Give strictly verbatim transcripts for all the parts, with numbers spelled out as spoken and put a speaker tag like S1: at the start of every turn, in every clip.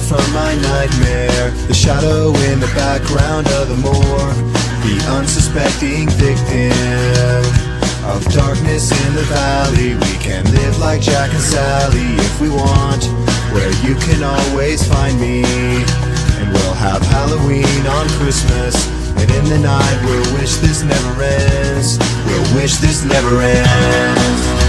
S1: from my nightmare, the shadow in the background of the moor, the unsuspecting victim of darkness in the valley. We can live like Jack and Sally if we want, where you can always find me. And we'll have Halloween on Christmas, and in the night we'll wish this never ends. We'll wish this never ends.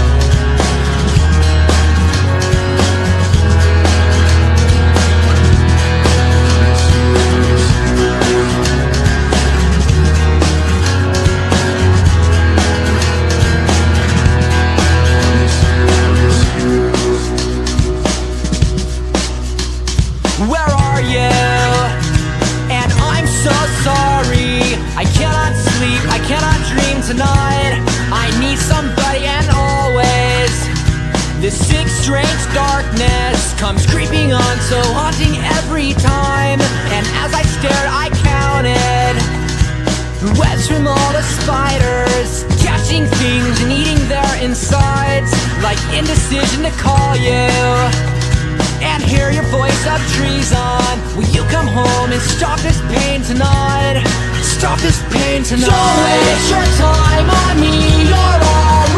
S2: Where are you? And I'm so sorry. I cannot sleep, I cannot dream tonight. I need somebody, and always this sick, strange darkness comes creeping on, so haunting every time. And as I stared, I counted webs from all the spiders, catching things and eating their insides, like indecision to call you and hear your voice of treason. Will you come home and stop this pain tonight? Stop this pain tonight. Don't waste your time on me, you're all